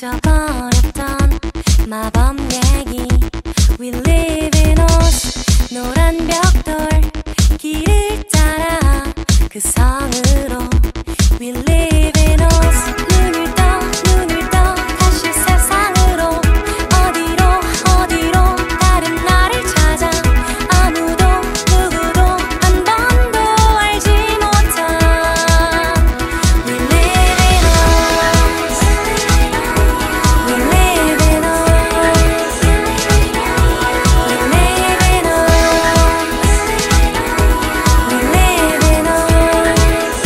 잊어버렸던 마법 얘기. We live in us. 노란 벽돌 길을 따라 그 성으로. We live in us. 눈을 떠 다시 세상으로. 어디로 다른 나를 찾아. 아무도 누구도 한 번도 알지 못한. We live in us. We live in us. We live in us. We live in us.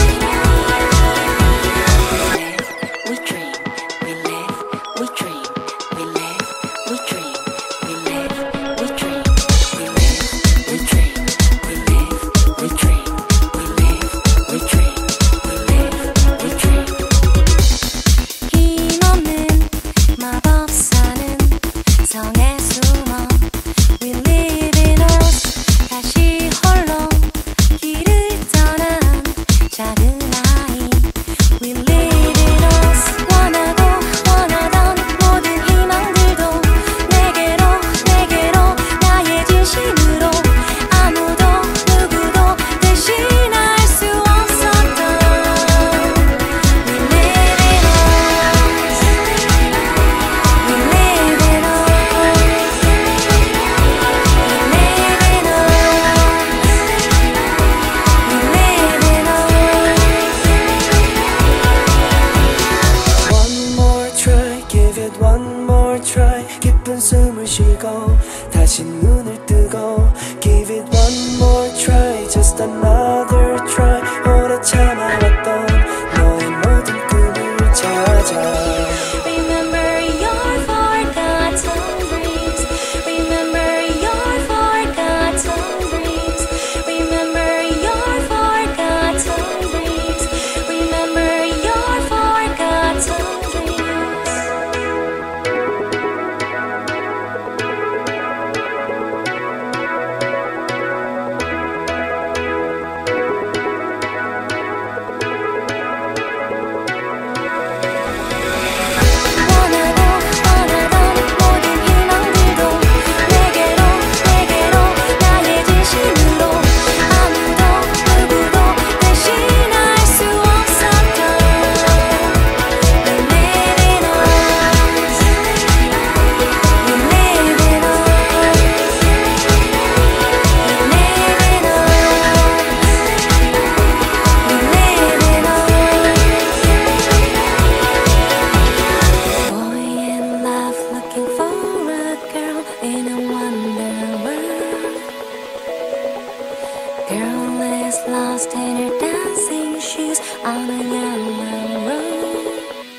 We dream, we live, we dream, we live, we dream, we live, we dream, we live, we dream, we live, we dream, we live, we dream, we live, we dream. 힘없는 마법사는 성에 숨어. We live in us. 다시 홀로 길을 떠난 작은 아이. We live in us. 원하던 모든 희망들도 내게로 나의 진심으로. 아무도 누구도 대신할 수 없었던. We live in us. We live in us. We live in us. We live in us. One more try, give it one more try. 깊은 숨을 쉬고 다시 눈을 뜨고. Give it one more try, just another try. 오래 참아왔던 너의 모든 꿈을 찾아. Remember your forgotten dreams. Remember your forgotten dreams. Remember your forgotten dreams. Remember your forgotten dreams. 원하던 모든 희망들도 내게로 나의 진심으로. 아무도 누구도 대신할 수 없었던. We live in us. We live in us. We live in us. We live in us. Boy in love looking for a girl in a wonder world. Girl is lost in her dancing shoes on a yellow road.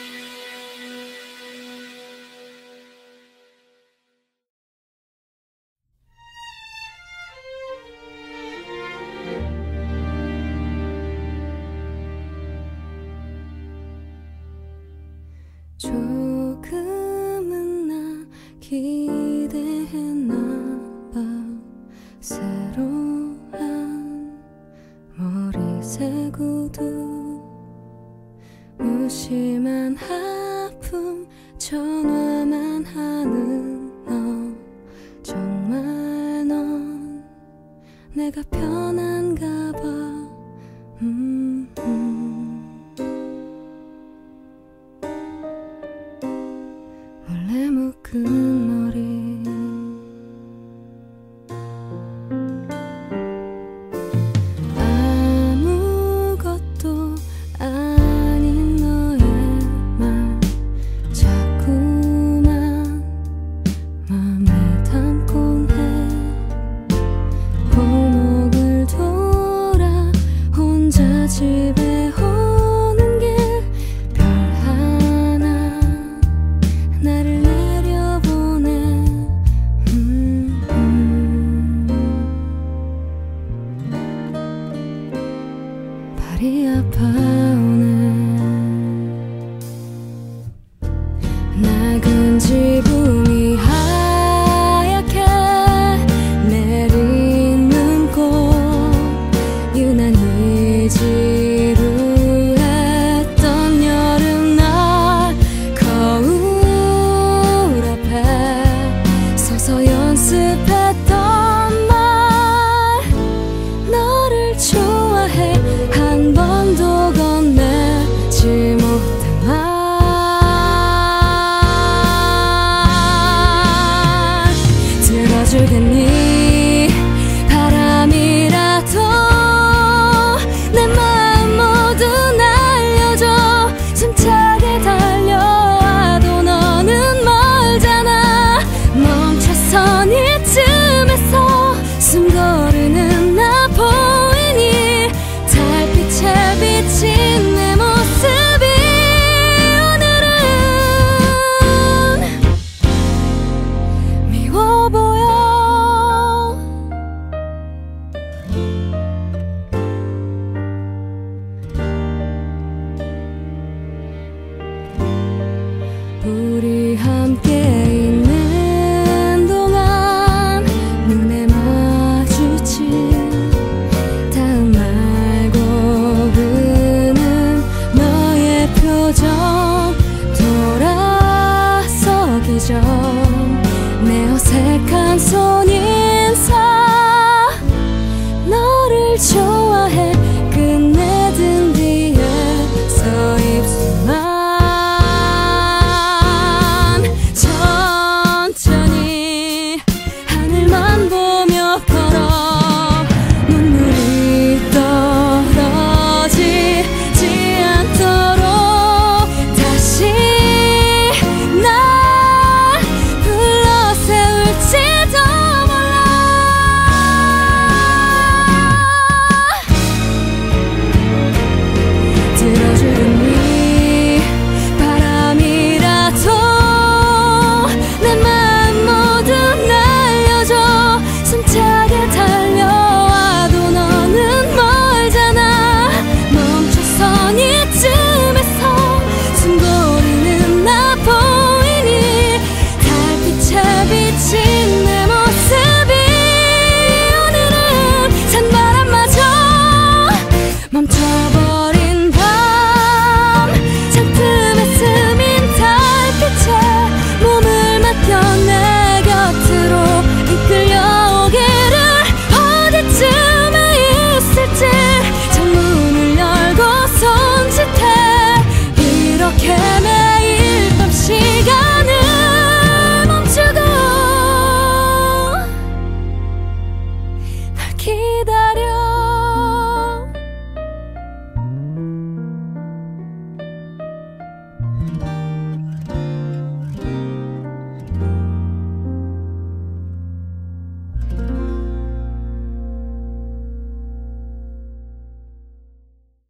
조금은 나 기대했나 봐. 새로운 머리색 구두. 무심한 하품 전화만 하는 너. 정말 넌 내가 편한가